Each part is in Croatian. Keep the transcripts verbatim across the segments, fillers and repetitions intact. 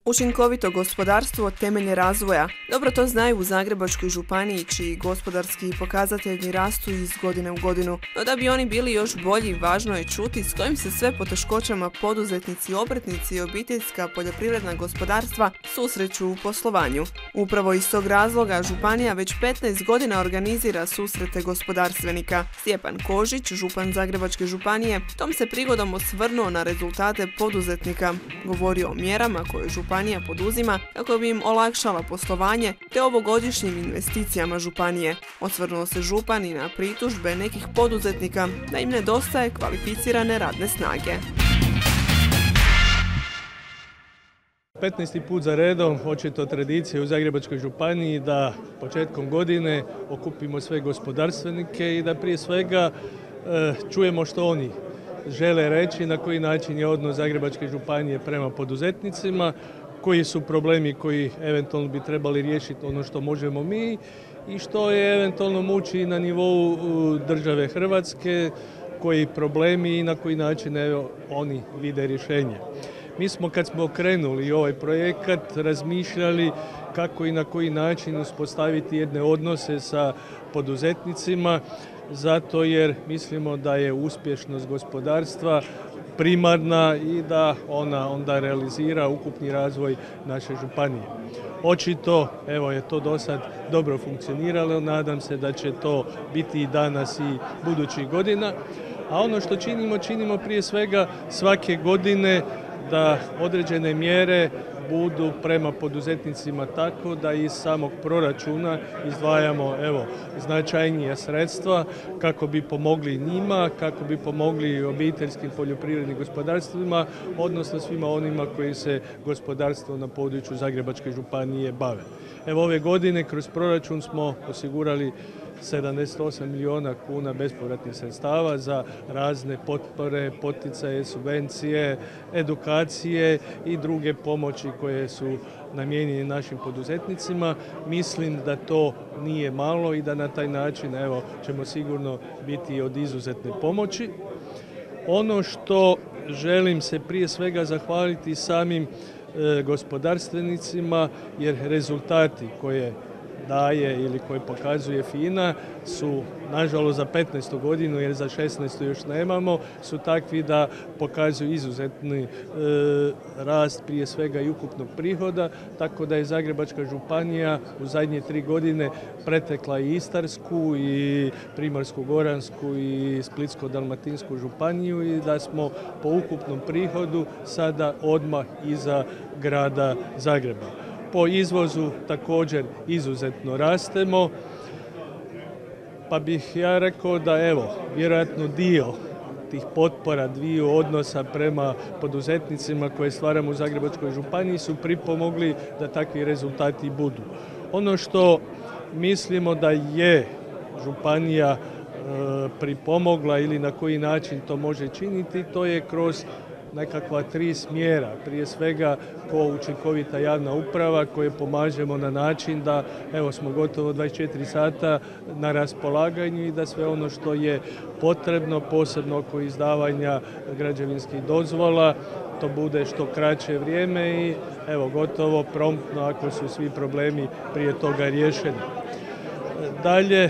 Učinkovito gospodarstvo temelj je razvoja. Dobro to znaju u Zagrebačkoj županiji, čiji gospodarski pokazatelji rastu iz godine u godinu. No da bi oni bili još bolji, važno je čuti s kojim se sve poteškoćama poduzetnici, obrtnici i obiteljska poljoprivredna gospodarstva susreću u poslovanju. Upravo iz tog razloga županija već petnaest godina organizira susrete gospodarstvenika. Stjepan Kožić, župan Zagrebačke županije, tom se prigodom osvrnuo na rezultate poduzetnika, govorio o mjerama koje županija županija poduzima kako bi im olakšala poslovanje te ovogodišnjim investicijama županije. Osvrnuo se župan i na pritužbe nekih poduzetnika da im nedostaje kvalificirane radne snage. petnaesti put za redom, očito tradicija u Zagrebačkoj županiji da početkom godine okupimo sve gospodarstvenike i da prije svega e, čujemo što oni žele reći, na koji način je odnos Zagrebačke županije prema poduzetnicima, koji su problemi koji eventualno bi trebali riješiti ono što možemo mi i što je eventualno muči na nivou države Hrvatske, koji problemi i na koji način evo, oni vide rješenje. Mi smo kad smo krenuli ovaj projekat razmišljali kako i na koji način uspostaviti jedne odnose sa poduzetnicima, zato jer mislimo da je uspješnost gospodarstva primarna i da ona onda realizira ukupni razvoj naše županije. Očito, evo je to do sad dobro funkcioniralo, nadam se da će to biti i danas i budućih godina. A ono što činimo, činimo prije svega svake godine da određene mjere budu prema poduzetnicima tako da iz samog proračuna izdvajamo evo, značajnija sredstva kako bi pomogli njima, kako bi pomogli obiteljskim poljoprivrednim gospodarstvima, odnosno svima onima koji se gospodarstvo na području Zagrebačke županije bave. Evo ove godine kroz proračun smo osigurali sedamdeset osam milijuna kuna bespovratnih sredstava za razne potpore, poticaje, subvencije, edukacije i druge pomoći koje su namijenjene našim poduzetnicima. Mislim da to nije malo i da na taj način evo, ćemo sigurno biti od izuzetne pomoći. Ono što želim se prije svega zahvaliti samim e, gospodarstvenicima jer rezultati koje daje ili koje pokazuje FINA su, nažalost za petnaestu godinu jer za šesnaestu još nemamo, su takvi da pokazuju izuzetni e, rast prije svega i ukupnog prihoda, tako da je Zagrebačka županija u zadnje tri godine pretekla i Istarsku i Primorsko-goransku i Splitsko-dalmatinsku županiju i da smo po ukupnom prihodu sada odmah iza grada Zagreba. Po izvozu također izuzetno rastemo, pa bih ja rekao da evo, vjerojatno dio tih potpora, dviju odnosa prema poduzetnicima koje stvaramo u Zagrebačkoj županiji su pripomogli da takvi rezultati budu. Ono što mislimo da je županija e, pripomogla ili na koji način to može činiti, to je kroz nekakva tri smjera. Prije svega ko učinkovita javna uprava koje pomažemo na način da evo smo gotovo dvadeset četiri sata na raspolaganju i da sve ono što je potrebno, posebno oko izdavanja građevinskih dozvola, to bude što kraće vrijeme i evo gotovo promptno ako su svi problemi prije toga riješeni. Dalje,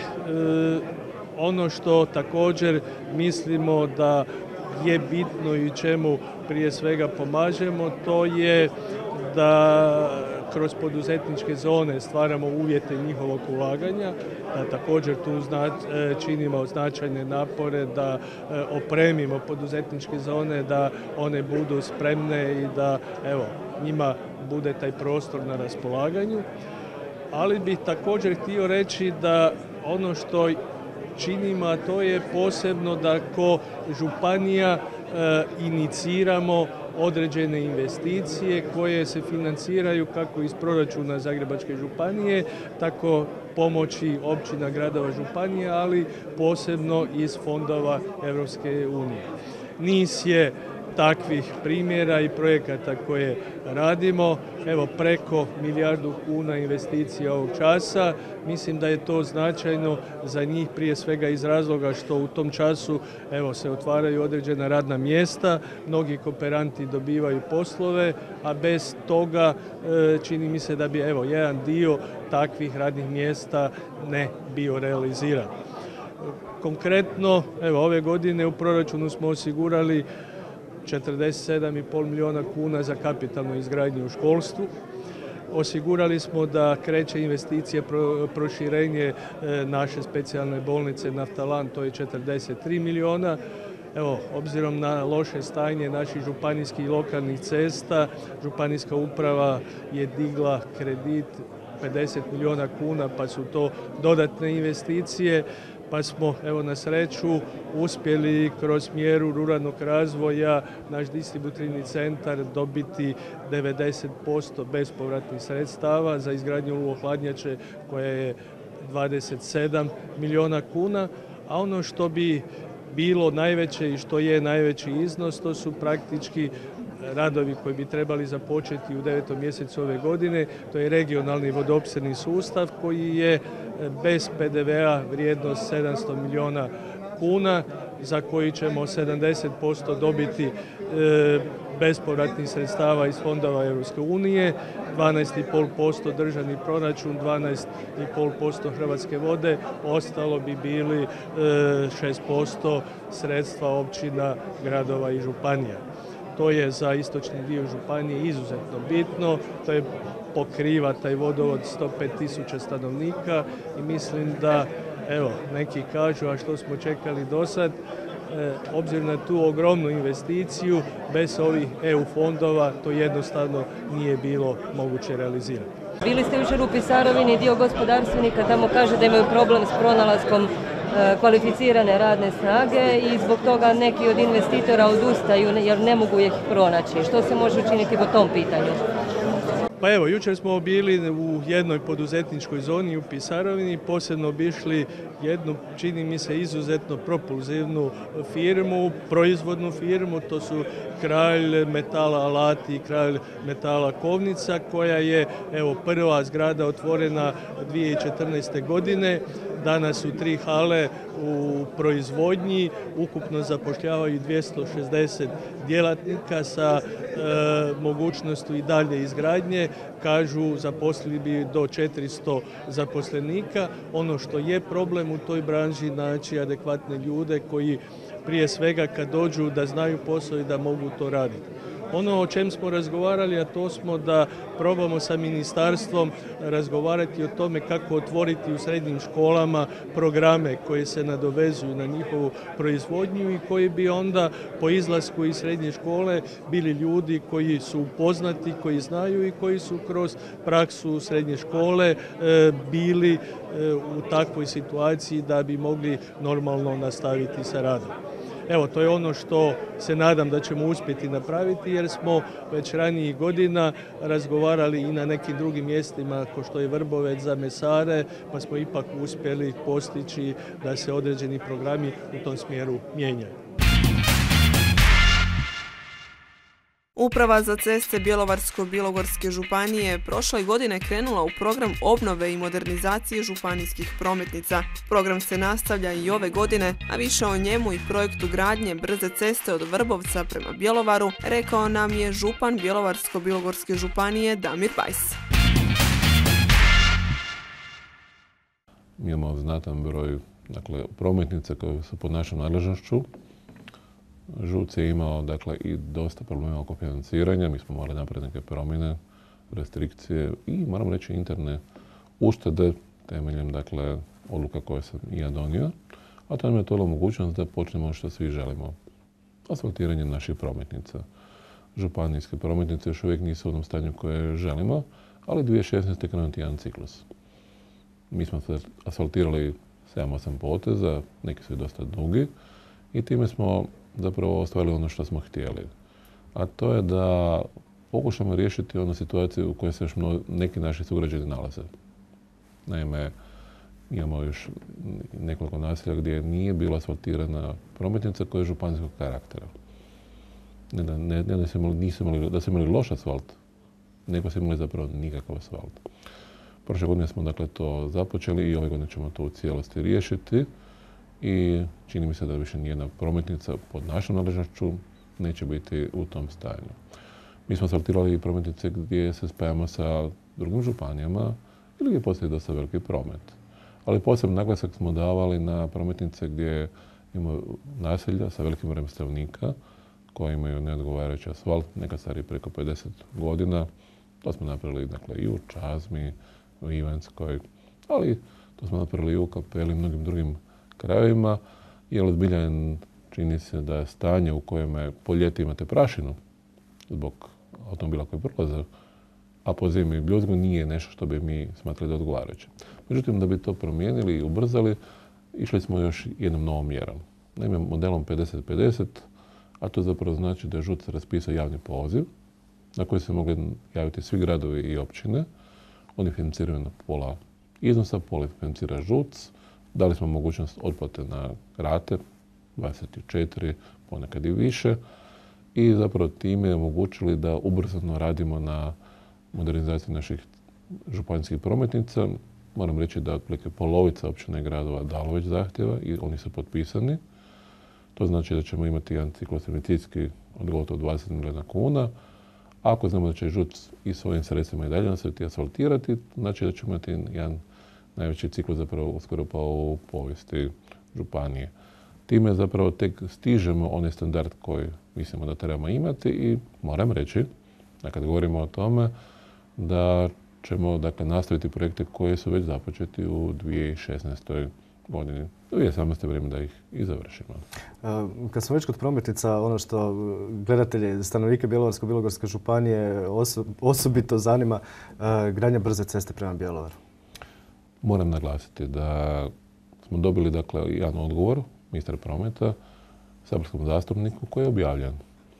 ono što također mislimo da je bitno i čemu prije svega pomažemo, to je da kroz poduzetničke zone stvaramo uvjete njihovog ulaganja, da također tu činimo značajne napore da opremimo poduzetničke zone, da one budu spremne i da evo, njima bude taj prostor na raspolaganju. Ali bih također htio reći da ono što činimo, a to je posebno da ko županija e, iniciramo određene investicije koje se financiraju kako iz proračuna Zagrebačke županije, tako pomoći općina, gradova, županije, ali posebno iz fondova Europske unije. Niz je takvih primjera i projekata koje radimo. Evo, preko milijardu kuna investicija ovog časa. Mislim da je to značajno za njih prije svega iz razloga što u tom času evo, se otvaraju određena radna mjesta, mnogi kooperanti dobivaju poslove, a bez toga e, čini mi se da bi evo, jedan dio takvih radnih mjesta ne bio realiziran. Konkretno, evo, ove godine u proračunu smo osigurali četrdeset sedam i pol milijuna kuna za kapitalnu izgradnju u školstvu. Osigurali smo da kreće investicije pro, proširenje e, naše specijalne bolnice Naftalan, to je četrdeset tri milijuna. Evo, obzirom na loše stanje naših županijskih i lokalnih cesta, županijska uprava je digla kredit pedeset milijuna kuna, pa su to dodatne investicije. Pa smo, evo, na sreću uspjeli kroz mjeru ruralnog razvoja naš distributivni centar dobiti devedeset posto bespovratnih sredstava za izgradnju ulohladnjače koja je dvadeset sedam milijuna kuna, a ono što bi bilo najveće i što je najveći iznos, to su praktički radovi koji bi trebali započeti u devetom mjesecu ove godine. To je regionalni vodoopskrbni sustav koji je bez pe de ve a vrijednost sedamsto milijuna kuna, za koji ćemo sedamdeset posto dobiti e, bespovratnih sredstava iz fondova Europske unije, dvanaest zarez pet posto državni proračun, dvanaest zarez pet posto Hrvatske vode, ostalo bi bili e, šest posto sredstva općina, gradova i županija. To je za istočni dio županije izuzetno bitno, to je pokriva taj vodovod sto pet tisuća stanovnika i mislim da, evo, neki kažu, a što smo čekali do sad, e, obzirom na tu ogromnu investiciju, bez ovih e u fondova to jednostavno nije bilo moguće realizirati. Bili ste jučer u Pisarovini, dio gospodarstvenika tamo kaže da imaju problem s pronalaskom kvalificirane radne snage i zbog toga neki od investitora odustaju jer ne mogu ih pronaći. Što se može učiniti po tom pitanju? Pa evo, jučer smo bili u jednoj poduzetničkoj zoni u Pisarovini, posebno obišli jednu, čini mi se, izuzetno propulzivnu firmu, proizvodnu firmu, to su Kralj metala Alati i Kralj metala Kovnica, koja je, evo, prva zgrada otvorena dvije tisuće četrnaeste. godine. Danas su tri hale u proizvodnji, ukupno zapošljavaju dvjesto šezdeset djelatnika sa e, mogućnosti i dalje izgradnje. Kažu, zaposlili bi do četiristo zaposlenika. Ono što je problem u toj branži, naći adekvatne ljude koji prije svega kad dođu da znaju posao i da mogu to raditi. Ono o čem smo razgovarali, a to smo da probamo sa ministarstvom razgovarati o tome kako otvoriti u srednjim školama programe koji se nadovezuju na njihovu proizvodnju i koji bi onda po izlasku iz srednje škole bili ljudi koji su upoznati, koji znaju i koji su kroz praksu srednje škole bili u takvoj situaciji da bi mogli normalno nastaviti sa radom. Evo, to je ono što se nadam da ćemo uspjeti napraviti jer smo već ranijih godina razgovarali i na nekim drugim mjestima kao što je Vrbovec za mesare, pa smo ipak uspjeli postići da se određeni programi u tom smjeru mijenjaju. Uprava za ceste Bjelovarsko-bilogorske županije prošle godine krenula u program obnove i modernizacije županijskih prometnica. Program se nastavlja i ove godine, a više o njemu i projektu gradnje brze ceste od Vrbovca prema Bjelovaru rekao nam je župan Bjelovarsko-bilogorske županije Damir Bajs. Mi imamo znatan broj, dakle, prometnica koje su pod našom nadležnošću. ŽUC je imao, dakle, i dosta problema oko financiranja. Mi smo morali napraviti neke promjene, restrikcije i, moram reći, interne uštede temeljem, dakle, odluka koje sam i ja donio. A to nam je to mogućnost da počnemo što svi želimo. Asfaltiranje naših prometnica. Županijske prometnice još uvijek nisu u onom stanju koje želimo, ali dvije tisuće šesnaeste. krenuti jedan ciklus. Mi smo se asfaltirali sedam osam poteza, neki su i dosta dugi i time smo zapravo ostvarili ono što smo htjeli. A to je da pokušamo riješiti onu situaciju u kojoj se još neki naši sugrađani nalaze. Naime, imamo još nekoliko naselja gdje nije bila asfaltirana prometnica koja je županijskog karaktera. Ne da, ne, ne da, su imali, nisu imali, da su imali loš asfalt, nego su imali zapravo nikakav asfalt. Prošle godine smo dakle to započeli i ove godine ćemo to u cijelosti riješiti i čini mi se da više nijedna prometnica pod našom nadležnošću neće biti u tom stanju. Mi smo asfaltirali i prometnice gdje se spajamo sa drugim županijama ili gdje postoji dosta veliki promet. Ali posebno naglasak smo davali na prometnice gdje imamo naselja sa velikim brojem stanovnika koji imaju neodgovarajući asfalt, nekad stari preko pedeset godina. To smo napravili dakle, i u Čazmi, u Ivanskoj, ali to smo napravili i u Kapeli i mnogim drugim krajevima, jer zbilja čini se da je stanje u kojem po ljeti imate prašinu zbog automobila koji prolaze, a po zimi bljuzgu nije nešto što bi mi smatrali da odgovarajuće. Međutim, da bi to promijenili i ubrzali, išli smo još jednom novom mjerom. Naime, modelom pedeset pedeset, a to zapravo znači da je ŽUC raspisao javni poziv na koji se mogli javiti svi gradovi i općine. Oni financiraju na pola iznosa, pola financira ŽUC. Dali smo mogućnost otplate na rate, dvadeset četiri, ponekad i više. I zapravo time omogućili da ubrzano radimo na modernizaciji naših županijskih prometnica. Moram reći da otprilike polovica općina i gradova dalo već zahtjeva i oni su potpisani. To znači da ćemo imati jedan ciklus investicijski od gotovo dvadeset milijuna kuna. Ako znamo da će ŽUC i svojim sredstvima i dalje nastaviti asfaltirati, znači da ćemo imati jedan najveći ciklus zapravo uskoro pa u povijesti županije. Time zapravo tek stižemo onaj standard koji mislimo da trebamo imati i moram reći, da kad govorimo o tome, da ćemo dakle, nastaviti projekte koji su već započeti u dvije tisuće šesnaestoj godini. dvije tisuće sedamnaeste vrijeme da ih i završimo. Kad smo već kod prometnica, ono što gledatelji, stanovnike Bjelovarsko-bilogorske županije oso, osobito zanima, gradnja brze ceste prema Bjelovaru. Moram naglasiti da smo dobili dakle, jedan odgovor ministra prometa saborskom zastupniku koji je objavljen.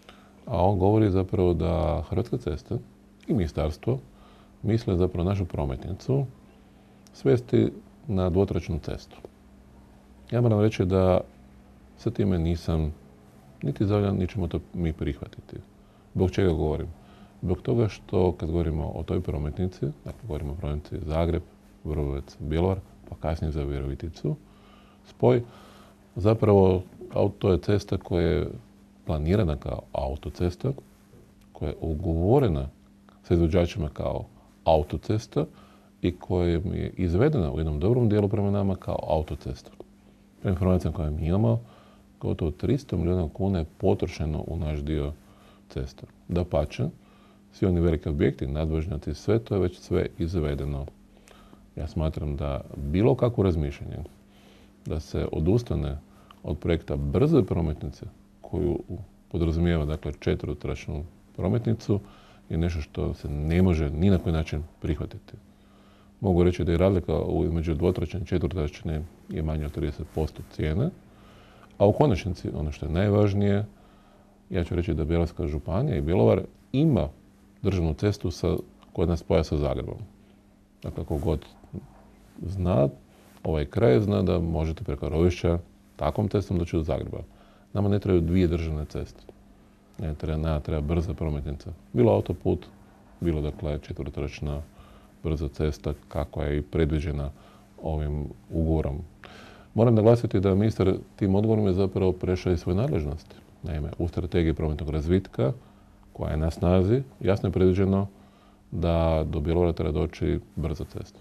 A on govori zapravo da Hrvatske ceste i ministarstvo misle zapravo našu prometnicu svesti na dvotračnu cestu. Ja moram reći da sa time nisam niti zadovoljan, ni ćemo to mi prihvatiti. Zbog čega govorim? Zbog toga što kad govorimo o toj prometnici, dakle govorimo o prometnici Zagreb, Vrbovec, Bjelovar, pa kasnije za Viroviticu, spoj, zapravo to je cesta koja je planirana kao autocesta, koja je ugovorena sa izvođačima kao autocesta i koja je izvedena u jednom dobrom dijelu prema nama kao autocesta. Prema informacijama koje mi imamo, gotovo tristo milijuna kuna je potrošeno u naš dio cesta. Dapače, svi oni veliki objekti, nadvožnjaci, sve to je već sve izvedeno. Ja smatram da bilo kakvo razmišljanje da se odustane od projekta brze prometnice koju podrazumijeva dakle četverotračnu prometnicu je nešto što se ne može ni na koji način prihvatiti. Mogu reći da je razlika između dvotračne i četverotračne je manja od trideset posto cijene, a u konačnici ono što je najvažnije, ja ću reći da Bjelovarska županija i Bjelovar ima državnu cestu sa, koja nas spoja sa Zagrebom. Dakle, ako god zna, ovaj kraj zna da možete preko Rovišća takvom cestom doći do Zagreba. Nama ne trebaju dvije državne ceste. Ne treba, nama treba brza prometnica. Bilo autoput, bilo dakle četverotračna brza cesta kakva je i predviđena ovim ugovorom. Moram naglasiti da ministar tim odgovorom je zapravo prešao i svoje nadležnosti. Naime, u strategiji prometnog razvitka koja je na snazi, jasno je predviđeno da do Bjelovara treba doći brza cesta.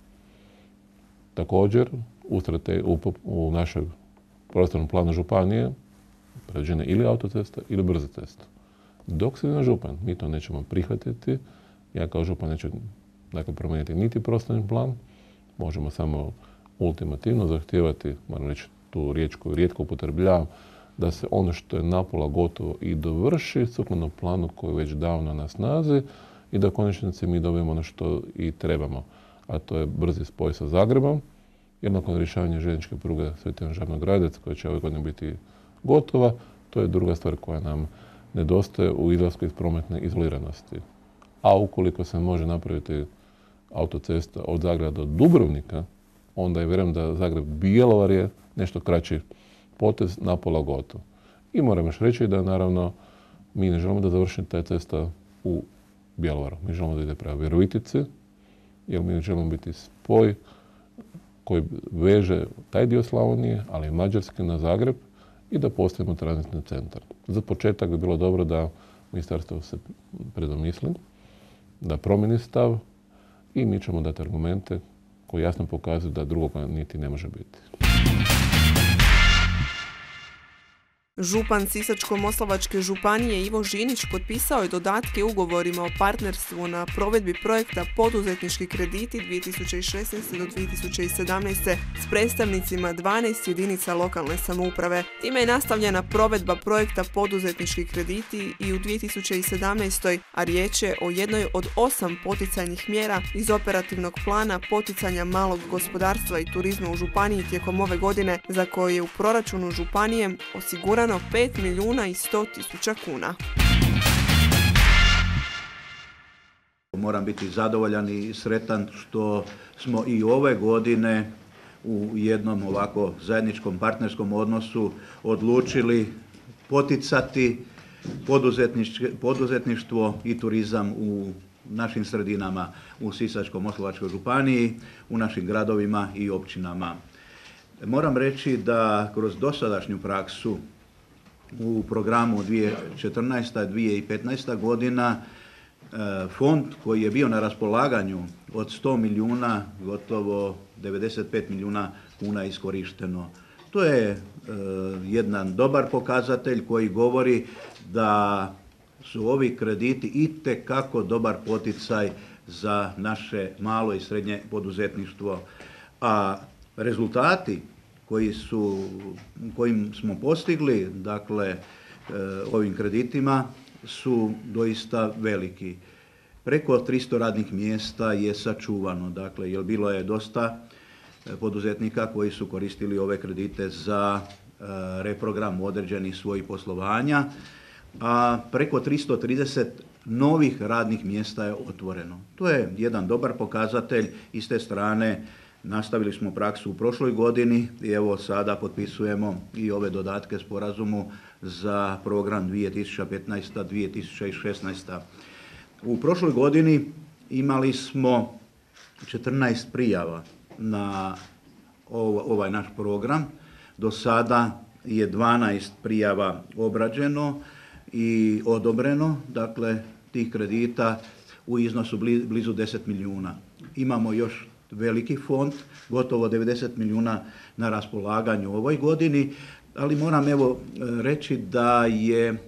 Također, u, u, u našem prostornom planu županije predviđena ili autocesta ili brza cesta. Dok se ne župan, mi to nećemo prihvatiti. Ja kao župan neću dakle, promijeniti niti prostorni plan. Možemo samo ultimativno zahtijevati, moram reći tu riječ koju rijetko upotrebljavam, da se ono što je napola gotovo i dovrši sukladno planu koji je već davno na snazi i da u konačnici mi dobijemo ono što i trebamo. A to je brzi spoj sa Zagrebom, jer nakon rješavanja željezničke pruge Sveti Ivan Žabno-Gradec, koja će ove godine biti gotova, to je druga stvar koja nam nedostaje u izlasku iz prometne izoliranosti. A ukoliko se može napraviti autocesta od Zagreba do Dubrovnika, onda je vjerujem da Zagreb-Bjelovar je nešto kraći potez, napola gotov. I moram još reći da naravno Mi ne želimo da završi ta cesta u Bjelovaru. Mi želimo da ide prema Virovitici, jer mi želimo biti spoj koji veže taj dio Slavonije, ali i Mađarske na Zagreb i da postavimo tranzitni centar. Za početak bi bilo dobro da ministarstvo se predomisli, da promijeni stav i mi ćemo dati argumente koji jasno pokazuju da drugoga niti ne može biti. Župan Sisačko-moslavačke županije Ivo Žinić potpisao je dodatke ugovorima o partnerstvu na provedbi projekta Poduzetnički krediti dvije tisuće šesnaeste do dvije tisuće sedamnaeste s predstavnicima dvanaest jedinica lokalne samouprave. Time je nastavljena provedba projekta Poduzetnički krediti i u dvije tisuće sedamnaestoj, a riječ je o jednoj od osam poticajnih mjera iz operativnog plana poticanja malog gospodarstva i turizma u županiji tijekom ove godine, za koje je u proračunu županije osigurano pet milijuna i sto tisuća kuna. Moram biti zadovoljan i sretan što smo i ove godine u jednom ovako zajedničkom partnerskom odnosu odlučili poticati poduzetništvo i turizam u našim sredinama u Sisačko-moslavačkoj županiji, u našim gradovima i općinama. Moram reći da kroz dosadašnju praksu u programu dvije tisuće četrnaesta do dvije tisuće petnaesta godina fond koji je bio na raspolaganju od sto milijuna, gotovo devedeset pet milijuna kuna iskorišteno. To je jedan dobar pokazatelj koji govori da su ovi krediti itekako dobar poticaj za naše malo i srednje poduzetništvo, a rezultati koji su, kojim smo postigli, dakle, ovim kreditima su doista veliki. Preko tristo radnih mjesta je sačuvano, dakle, jer bilo je dosta poduzetnika koji su koristili ove kredite za reprogram određenih svojih poslovanja, a preko tristo trideset novih radnih mjesta je otvoreno. To je jedan dobar pokazatelj i s te strane nastavili smo praksu u prošloj godini i evo sada potpisujemo i ove dodatke sporazumu za program dvije tisuće petnaesta do dvije tisuće šesnaesta. U prošloj godini imali smo četrnaest prijava na ovaj naš program. Do sada je dvanaest prijava obrađeno i odobreno, dakle tih kredita u iznosu blizu deset milijuna. Imamo još veliki fond, gotovo devedeset milijuna na raspolaganju u ovoj godini, ali moram evo reći da je e,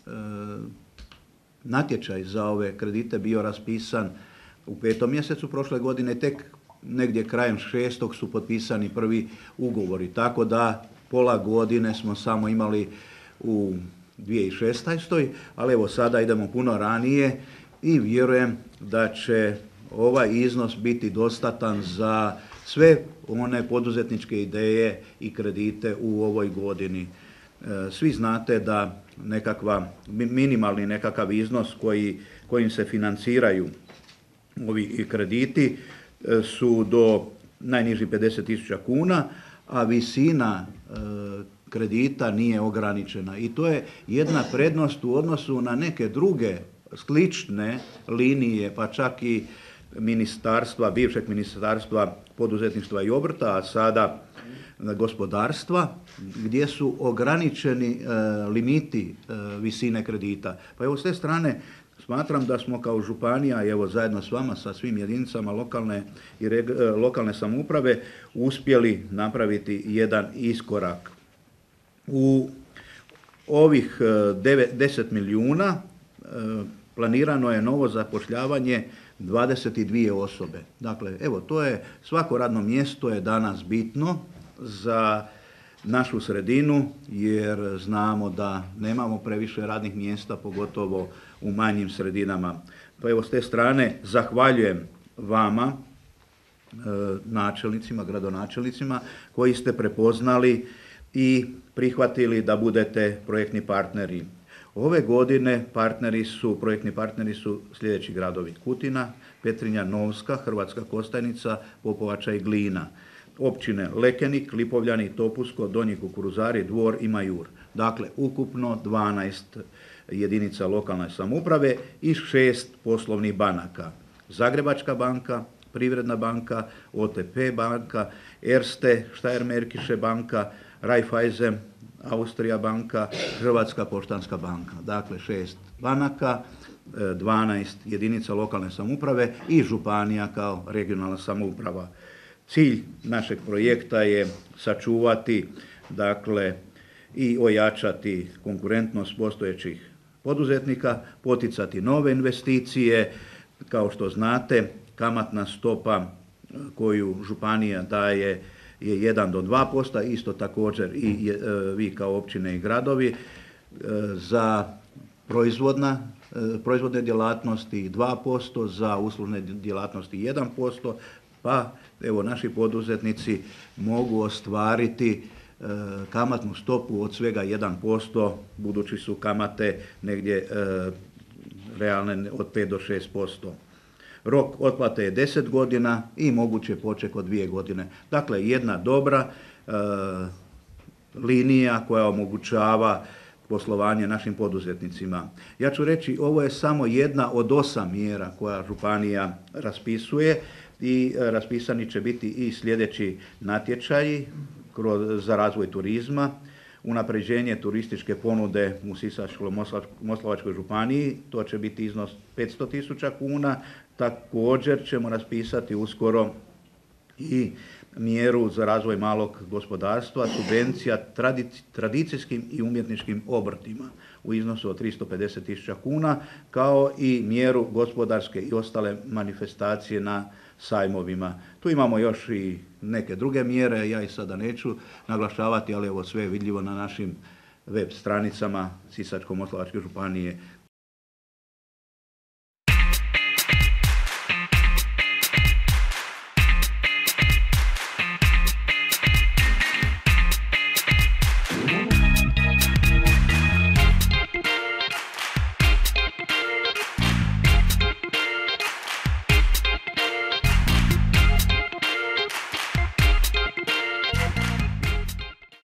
natječaj za ove kredite bio raspisan u petom mjesecu prošle godine, tek negdje krajem šestog su potpisani prvi ugovori, tako da pola godine smo samo imali u dvije tisuće šesnaestoj, ali evo sada idemo puno ranije i vjerujem da će ovaj iznos biti dostatan za sve one poduzetničke ideje i kredite u ovoj godini. Svi znate da nekakva, minimalni nekakav iznos koji, kojim se financiraju ovi krediti su do najniži pedeset tisuća kuna, a visina kredita nije ograničena. I to je jedna prednost u odnosu na neke druge slične linije, pa čak i ministarstva, bivšeg ministarstva poduzetništva i obrta, a sada gospodarstva, gdje su ograničeni e, limiti e, visine kredita. Pa evo s te strane smatram da smo kao županija, evo zajedno s vama, sa svim jedinicama lokalne i reg, e, lokalne samouprave uspjeli napraviti jedan iskorak. U ovih deset milijuna e, planirano je novo zapošljavanje dvadeset dvije osobe. Dakle, evo, to je, svako radno mjesto je danas bitno za našu sredinu, jer znamo da nemamo previše radnih mjesta, pogotovo u manjim sredinama. Pa evo, s te strane zahvaljujem vama, načelnicima, gradonačelnicima, koji ste prepoznali i prihvatili da budete projektni partneri. Ove godine partneri su, projektni partneri su sljedeći gradovi: Kutina, Petrinja, Novska, Hrvatska Kostajnica, Popovača i Glina. Općine Lekenik, Lipovljani, Topusko, Donji Kukuruzari, Dvor i Majur. Dakle, ukupno dvanaest jedinica lokalne samouprave i šest poslovnih banaka. Zagrebačka banka, Privredna banka, O T P banka, Erste, Steiermärkische banka, Raiffeisen, Austrija banka, Hrvatska poštanska banka. Dakle, šest banaka, dvanaest jedinica lokalne samouprave i županija kao regionalna samouprava. Cilj našeg projekta je sačuvati, dakle, i ojačati konkurentnost postojećih poduzetnika, poticati nove investicije. Kao što znate, kamatna stopa koju županija daje je jedan do dva posto, isto također i e, vi kao općine i gradovi. E, za proizvodna, e, proizvodne djelatnosti dva posto, za uslužne djelatnosti jedan posto, pa evo naši poduzetnici mogu ostvariti e, kamatnu stopu od svega jedan posto, budući su kamate negdje e, realne od pet do šest posto. Rok otplate je deset godina i moguće poček od dvije godine. Dakle, jedna dobra e, linija koja omogućava poslovanje našim poduzetnicima. Ja ću reći, ovo je samo jedna od osam mjera koja županija raspisuje i raspisani će biti i sljedeći natječaji kroz, za razvoj turizma, unapređenje turističke ponude u Sisačko-moslavačkoj županiji, to će biti iznos petsto tisuća kuna. Također ćemo raspisati uskoro i mjeru za razvoj malog gospodarstva, subvencija tradici, tradicijskim i umjetničkim obrtima u iznosu od tristo pedeset tisuća kuna, kao i mjeru gospodarske i ostale manifestacije na sajmovima. Tu imamo još i neke druge mjere, ja ih sada neću naglašavati, ali evo sve je vidljivo na našim web stranicama Sisačko-moslavačke županije.